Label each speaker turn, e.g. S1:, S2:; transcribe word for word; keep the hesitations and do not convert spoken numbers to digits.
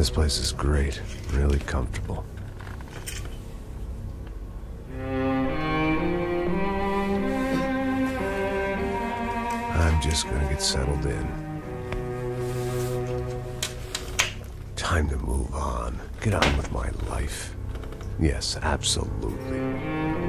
S1: This place is great, really comfortable. I'm just gonna get settled in. Time to move on. Get on with my life. Yes, absolutely.